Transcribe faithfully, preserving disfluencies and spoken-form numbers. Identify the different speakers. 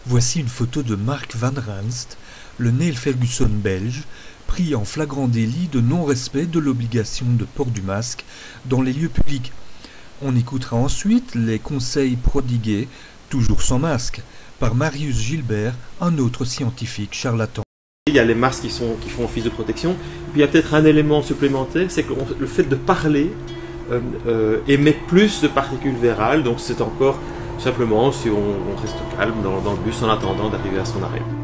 Speaker 1: Voici une photo de Mark Van Ranst, le Neil Ferguson belge, pris en flagrant délit de non-respect de l'obligation de port du masque dans les lieux publics. On écoutera ensuite les conseils prodigués, toujours sans masque, par Marius Gilbert, un autre scientifique charlatan.
Speaker 2: Il y a les masques qui, sont, qui font office de protection. Puis il y a peut-être un élément supplémentaire, c'est que le fait de parler euh, euh, émet plus de particules virales. Donc c'est encore simplement si on, on reste calme dans, dans le bus en attendant d'arriver à son arrêt.